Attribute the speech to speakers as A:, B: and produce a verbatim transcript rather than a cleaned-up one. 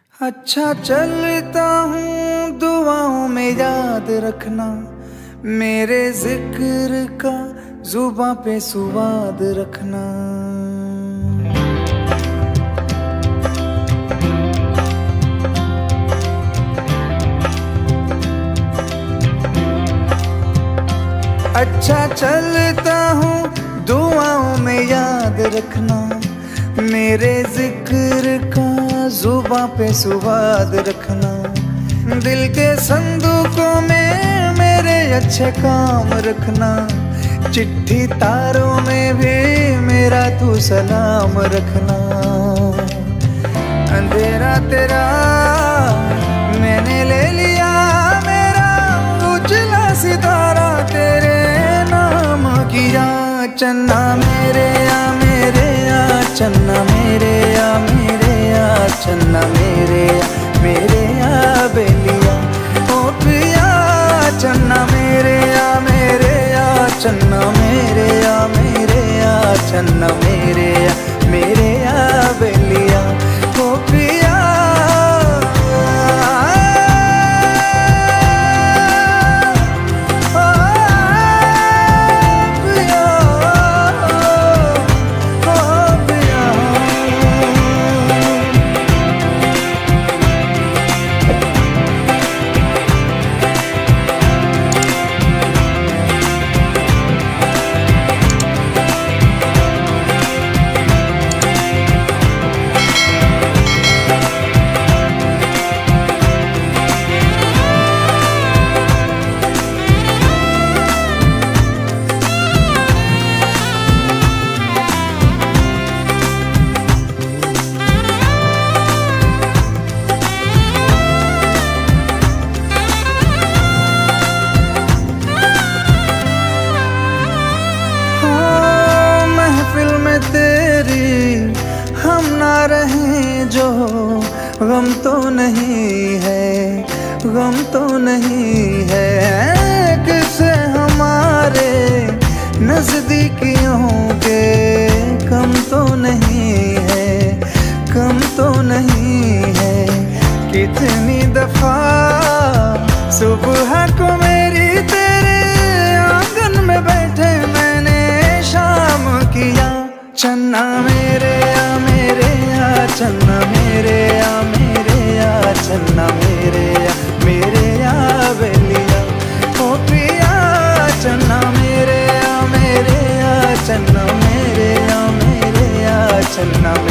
A: अच्छा चलता हूँ दुआओं में याद रखना, मेरे जिक्र का जुबां पे सुवाद रखना। अच्छा चलता हूँ दुआओं में याद रखना, मेरे जिक्र का जुबां पे सुवाद रखना। दिल के संदूकों में मेरे अच्छे काम रखना, चिट्ठी तारों में भी मेरा तू सलाम रखना। अंधेरा तेरा मैंने ले लिया, मेरा उजला सितारा तेरे नाम किया। चन्ना मेरे या मेरे या चन्ना मेरे या मेरे या चन्ना मेरे या मेरे या बेलिया ओ पिया। चन्ना मेरे या मेरे या चन्ना मेरे या मेरे या चन्ना मेरे या मेरे या बेलिया ओ पिया। तेरी हम ना रहें जो गम तो नहीं है, गम तो नहीं है। किसे हमारे नजदीकियों के कम तो नहीं है, कम तो नहीं है। कितनी दफा सुबह को मेरी तेरे आंगन में बैठे मैंने शाम किया। चन्ना मेरे या मेरे या चन्ना मेरे या मेरे या चन्ना मेरे या मेरे या बेलिया ओ पिया। चन्ना मेरे या मेरे या चन्ना मेरे या मेरे या चन्ना